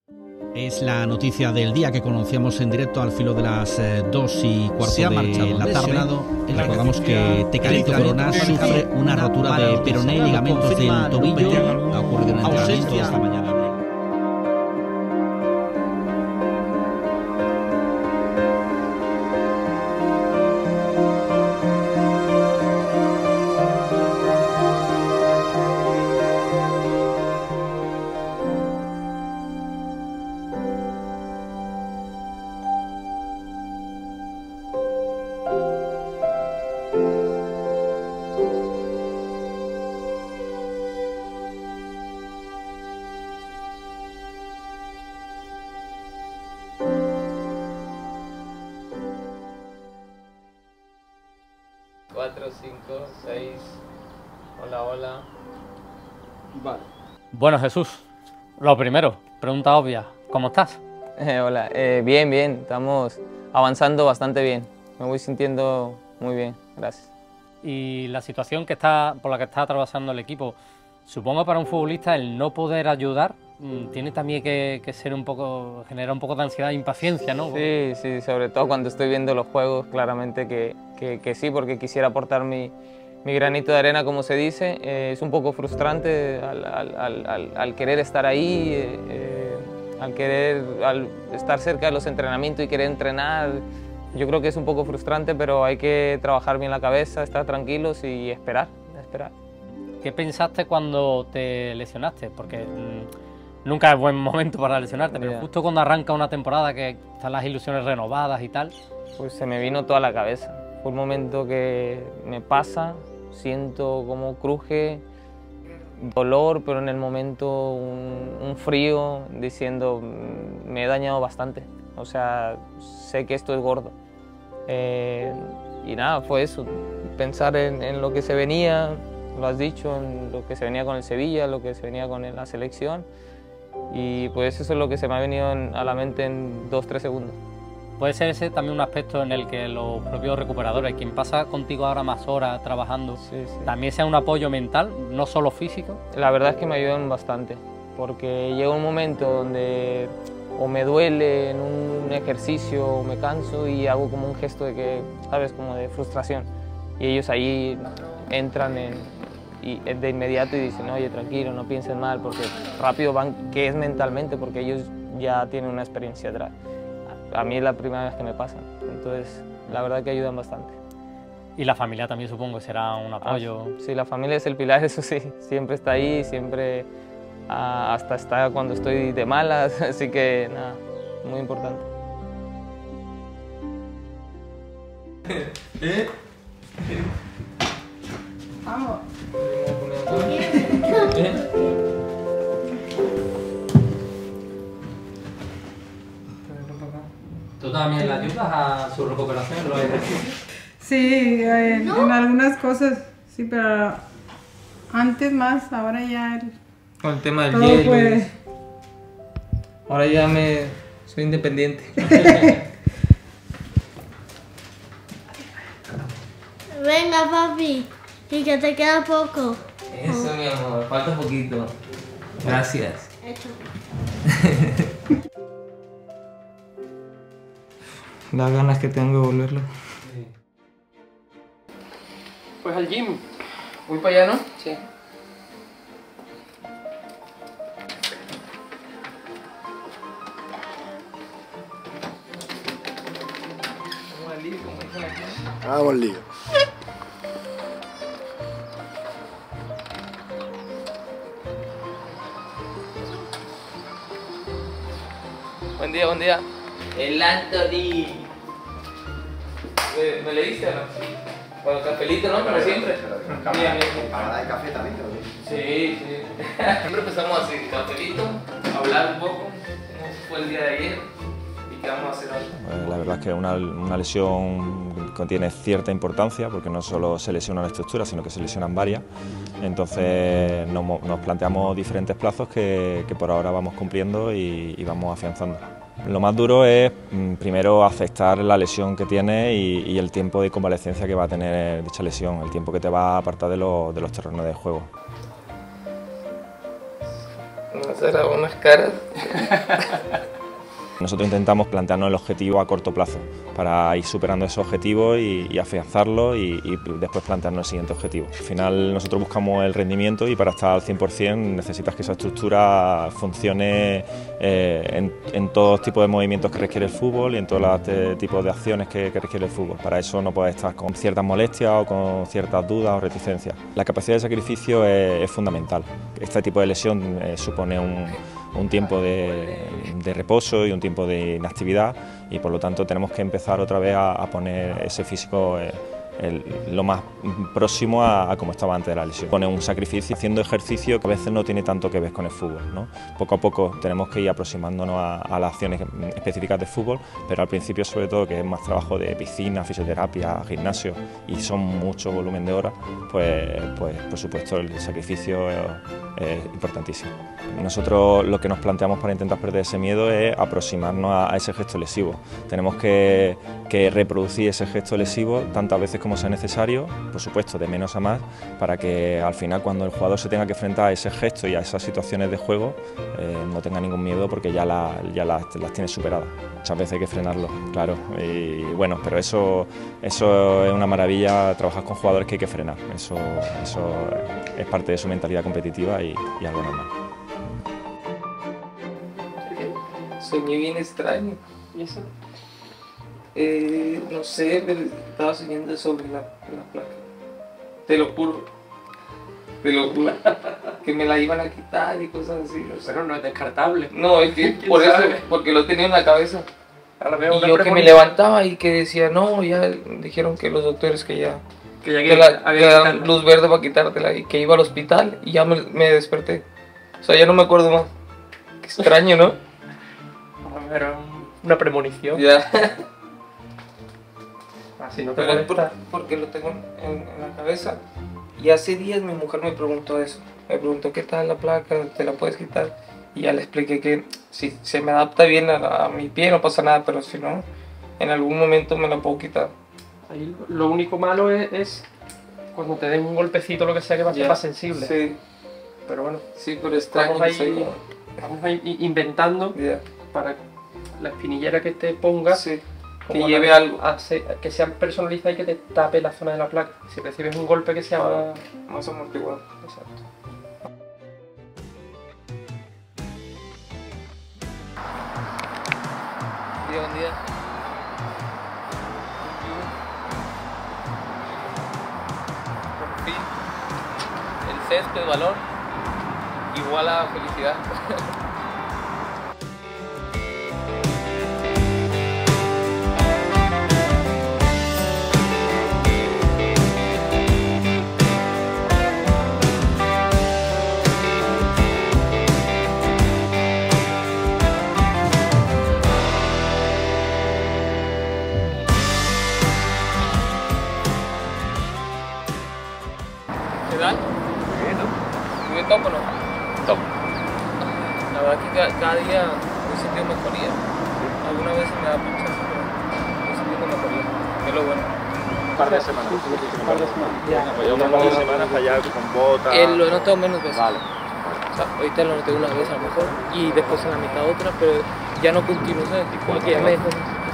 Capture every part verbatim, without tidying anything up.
Es la noticia del día que conocíamos en directo al filo de las eh, dos y cuarto de la tarde. Recordamos que Tecalito Corona sufre una rotura de peroné y ligamentos del tobillo. Ha ocurrido en el entrenamiento de esta mañana. cuatro, cinco, seis, hola, hola. Vale. Bueno, Jesús, lo primero, pregunta obvia, ¿cómo estás? Eh, hola, eh, bien, bien, estamos avanzando bastante bien, me voy sintiendo muy bien, gracias. Y la situación que está, por la que está atravesando el equipo, supongo para un futbolista el no poder ayudar, tiene también que, que ser un poco, genera un poco de ansiedad e impaciencia, ¿no? Sí, sí, sobre todo cuando estoy viendo los juegos, claramente que, que, que sí, porque quisiera aportar mi, mi granito de arena, como se dice. Eh, es un poco frustrante al, al, al, al querer estar ahí, eh, eh, al querer al estar cerca de los entrenamientos y querer entrenar. Yo creo que es un poco frustrante, pero hay que trabajar bien la cabeza, estar tranquilos y esperar, esperar. ¿Qué pensaste cuando te lesionaste? Porque mmm, nunca es buen momento para lesionarte, pero yeah. justo cuando arranca una temporada que están las ilusiones renovadas y tal. Pues se me vino toda la cabeza. Fue un momento que me pasa, siento como cruje, dolor, pero en el momento un, un frío diciendo me he dañado bastante. O sea, sé que esto es gordo. Eh, y nada, fue eso, pensar en, en lo que se venía, lo has dicho, en lo que se venía con el Sevilla, lo que se venía con la selección. Y pues eso es lo que se me ha venido en, a la mente en dos, tres segundos. Puede ser ese también un aspecto en el que los propios recuperadores, quien pasa contigo ahora más horas trabajando, sí, sí. también sea un apoyo mental, no solo físico. La verdad es que me ayudan bastante, porque llega un momento donde o me duele en un ejercicio o me canso y hago como un gesto de que, ¿sabes? Como de frustración. Y ellos ahí entran en, y de inmediato y dicen, oye, tranquilo, no pienses mal, porque rápido van, que es mentalmente, porque ellos ya tienen una experiencia atrás. A mí es la primera vez que me pasa, entonces la verdad que ayudan bastante. Y la familia también supongo que será un apoyo. Ah, sí, la familia es el pilar, eso sí, siempre está ahí, siempre ah, hasta está cuando estoy de malas, así que nada, muy importante. ¿Eh? Vamos. ¿Eh? ¿Tú también le ayudas a su recuperación en los ejercicios? Sí, en, ¿no? en algunas cosas, sí, pero antes más, ahora ya... El, con el tema del todo hielo. Puede... Ahora ya me... soy independiente. Venga, papi, y que te queda poco. Eso, oh. mi amor, falta poquito. Gracias. Hecho. Las ganas que tengo de volverlo. Sí. Pues al gym. ¿Voy para allá, no? Sí. Vamos al lío, como dicen aquí. Vamos al lío. Buen día, buen día. El Anthony. ¿Me, me leíste o no? Sí. Con el cafelito, ¿no? Como siempre. ¿Para de café también? Sí, sí. Siempre empezamos así, cafelito, hablar un poco, cómo fue el día de ayer y qué vamos a hacer hoy. La verdad es que una, una lesión contiene cierta importancia porque no solo se lesiona una estructura, sino que se lesionan varias. Entonces nos, nos planteamos diferentes plazos que, que por ahora vamos cumpliendo y, y vamos afianzando. Lo más duro es primero aceptar la lesión que tienes y, y el tiempo de convalecencia que va a tener dicha lesión, el tiempo que te va a apartar de, lo, de los terrenos de juego. No será unas caras. Nosotros intentamos plantearnos el objetivo a corto plazo para ir superando esos objetivos y, y afianzarlos y, y después plantearnos el siguiente objetivo. Al final nosotros buscamos el rendimiento y para estar al cien por cien necesitas que esa estructura funcione eh, en, en todos tipos de movimientos que requiere el fútbol y en todos los tipos de acciones que, que requiere el fútbol. Para eso no puedes estar con ciertas molestias o con ciertas dudas o reticencias. La capacidad de sacrificio es, es fundamental. Este tipo de lesión eh, supone un un tiempo de, de reposo y un tiempo de inactividad y por lo tanto tenemos que empezar otra vez a, a poner ese físico eh, el, lo más próximo a, a como estaba antes de la lesión. Pone un sacrificio haciendo ejercicio que a veces no tiene tanto que ver con el fútbol, ¿no? Poco a poco tenemos que ir aproximándonos a, a las acciones específicas de fútbol, pero al principio sobre todo que es más trabajo de piscina, fisioterapia, gimnasio y son mucho volumen de horas, pues, pues por supuesto el sacrificio es, es importantísimo. Nosotros lo que nos planteamos para intentar perder ese miedo es aproximarnos a, a ese gesto lesivo. Tenemos que, que reproducir ese gesto lesivo tantas veces como sea necesario, por supuesto de menos a más, para que al final cuando el jugador se tenga que enfrentar a ese gesto y a esas situaciones de juego eh, no tenga ningún miedo porque ya, la, ya las, las tiene superadas. Muchas veces hay que frenarlo, claro, y bueno, pero eso, eso es una maravilla, trabajar con jugadores que hay que frenar, eso, eso es parte de su mentalidad competitiva y, y algo normal. Soñé bien extraño. ¿Y eso? Eh, no sé, pero estaba soñando sobre la, la placa. Te lo juro. Te lo juro. Que me la iban a quitar y cosas así. O sea, Pero no es descartable. no, es que por eso, porque lo tenía en la cabeza. Ahora veo Y una yo que me premonición. levantaba y que decía, no, ya dijeron que los doctores que ya Que ya te, que la, había te que dan quitarla. luz verde para quitártela y que iba al hospital y ya me, me desperté. O sea, ya no me acuerdo más. Qué extraño, ¿no? Era una premonición. Ya. Así no te Pero es por- molesta. porque lo tengo en, en la cabeza. Y hace días mi mujer me preguntó eso. Me preguntó qué tal la placa, te la puedes quitar. Y ya le expliqué que si se me adapta bien a, la- a mi pie no pasa nada, pero si no, en algún momento me la puedo quitar. Ahí lo único malo es, es cuando te den un golpecito lo que sea que va a ser Ya. más sensible. Sí, Pero bueno, sí, pero extraño. estamos que soy ahí, estamos ahí inventando como- Ya. para la espinillera que te pongas Sí, que como lleve a- algo. a se- que sea personalizada y que te tape la zona de la placa. Si recibes un golpe que sea Ah. más... Más amortiguado. Exacto. Día, buen día. Por fin, el césped, valor, igual a felicidad. ¿Qué tal? ¿Muy bien, top o no? Top. La verdad que ca- cada día he sentido mejoría. Algunas veces me da pinchazo, pero he sentido mejoría. Que es lo bueno. Un par de semanas. Un par de semanas. Pues ya un par de semanas para allá con botas. Eh, lo he notado menos veces. Vale. O sea, ahorita lo noté una vez a lo mejor y después en la mitad otra, pero ya no continuo, ¿sabes? Porque ya me dejó.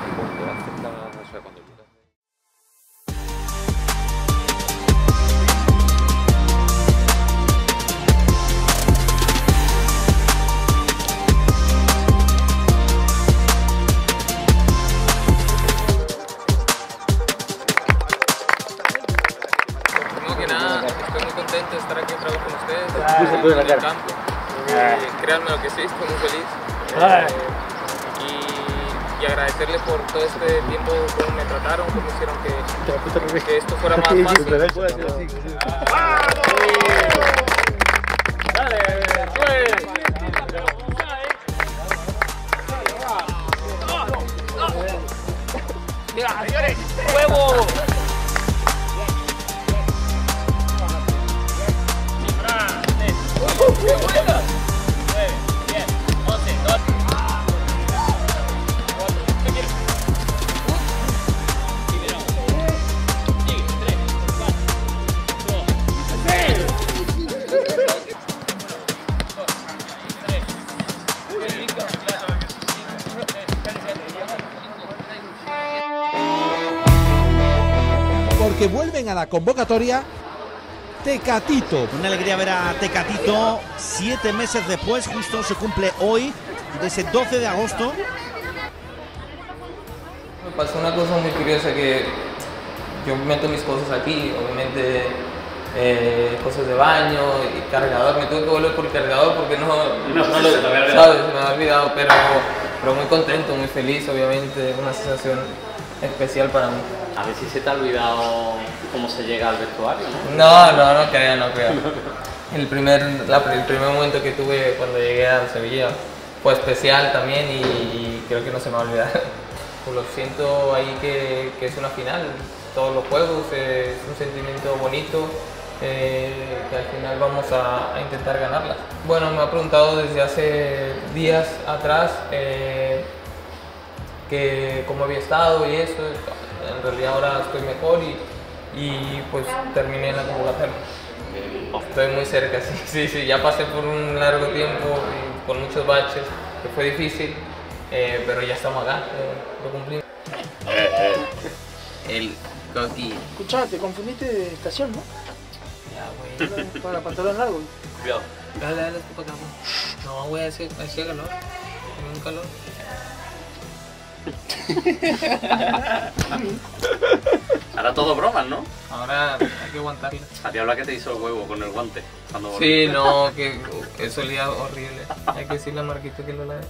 Primero que nada, estoy muy contento de estar aquí otra vez con ustedes, en el campo. Eh, créanme lo que sí, estoy muy feliz. Eh, y, y agradecerles por todo este tiempo, cómo me trataron, cómo hicieron que, que esto fuera más fácil. ¡Huevo! porque vuelven a la convocatoria Tecatito. Una alegría ver a Tecatito siete meses después, justo se cumple hoy, de ese doce de agosto. Me pasó una cosa muy curiosa, que yo meto mis cosas aquí, obviamente eh, cosas de baño y cargador. Me tuve que volver por el cargador porque no, no, no lo sabes, me había olvidado, pero, pero muy contento, muy feliz, obviamente, una sensación especial para mí. A ver si se te ha olvidado cómo se llega al vestuario, ¿no? No, no, no creo, no creo. El primer, la, el primer momento que tuve cuando llegué a Sevilla fue especial también y, y creo que no se me va a olvidar. Pues lo siento ahí que, que es una final, todos los juegos, eh, es un sentimiento bonito, eh, que al final vamos a, a intentar ganarlas. Bueno, me ha preguntado desde hace días atrás eh, que cómo había estado y eso. En realidad ahora estoy mejor y, y pues terminé en la convocatoria. Estoy muy cerca, sí, sí, sí, ya pasé por un largo tiempo y con muchos baches, que fue difícil, eh, pero ya estamos acá, eh, lo cumplimos. Eh, eh. El Coqui. Escuchá, te confundiste de estación, ¿no? Ya, güey. Para pantalón largo. Cuidado. Dale, dale, para acá. No, güey, hace, hace calor. Tiene un calor. Ahora todo bromas, ¿no? Ahora hay que aguantarla. A ti habla que te hizo el huevo con el guante. Cuando sí, no, que eso olía horrible. Hay que decirle a Marquito que lo lave.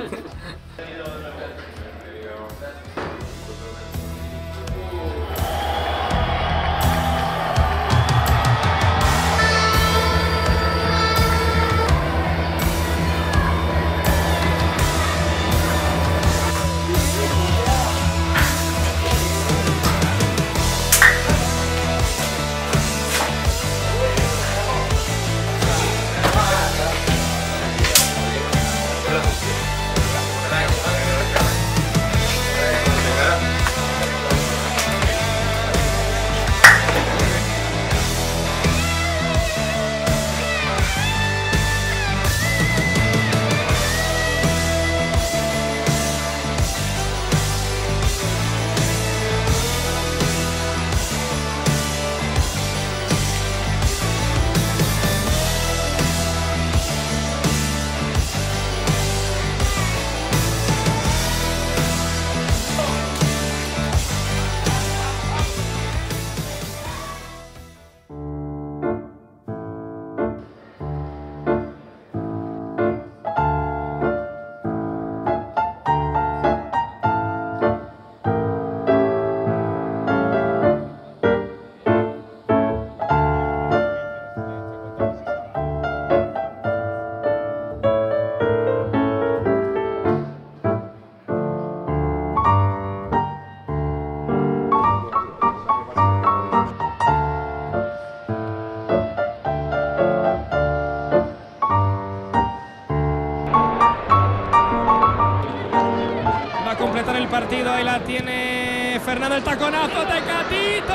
El partido, ahí la tiene Fernando, el taconazo, Tecatito.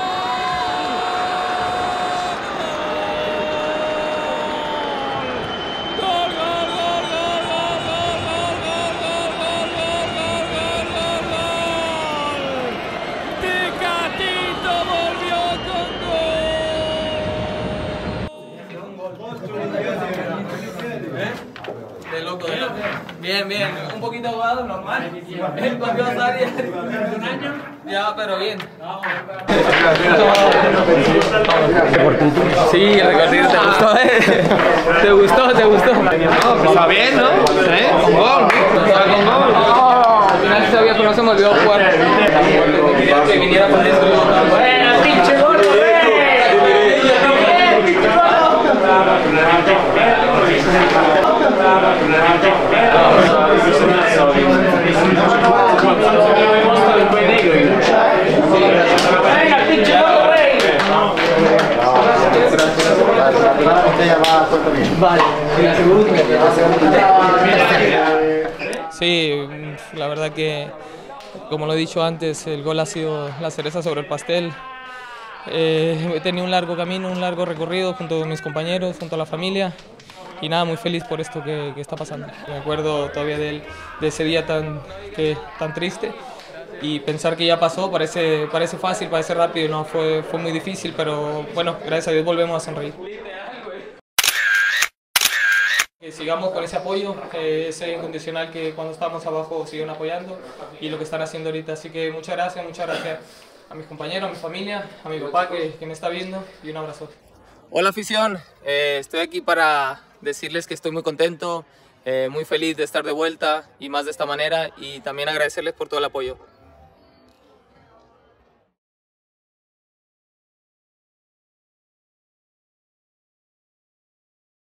Gol, gol, gol, gol, gol, gol, gol, gol, gol, gol, gol, gol, gol. Tecatito volvió con gol. De loco, de loco. Bien, bien, un poquito ahogado, normal. Él cogió a Zaria un año. Ya, pero bien. Sí, el recorrido te gustó, ¿eh? ¿Te gustó? ¿Te gustó? No, pues está bien, ¿no? ¿Eh? Con gol. Con gol. Al final sabía que no se me olvidó jugar. Quería que viniera por dentro. ¡Buena, pinche gol! Sí, la verdad que, como lo he dicho antes, el gol ha sido la cereza sobre el pastel. Eh, he tenido un largo camino, un largo recorrido junto a mis compañeros, junto a la familia. Y nada, muy feliz por esto que, que está pasando. Me acuerdo todavía de, de ese día tan, que, tan triste y pensar que ya pasó parece, parece fácil, parece rápido, no, fue, fue muy difícil, pero bueno, gracias a Dios volvemos a sonreír. Que sigamos con ese apoyo, eh, ese incondicional que cuando estábamos abajo siguen apoyando y lo que están haciendo ahorita, así que muchas gracias, muchas gracias a mis compañeros, a mi familia, a mi papá que, que me está viendo y un abrazo. Hola afición, eh, estoy aquí para decirles que estoy muy contento, eh, muy feliz de estar de vuelta y más de esta manera y también agradecerles por todo el apoyo.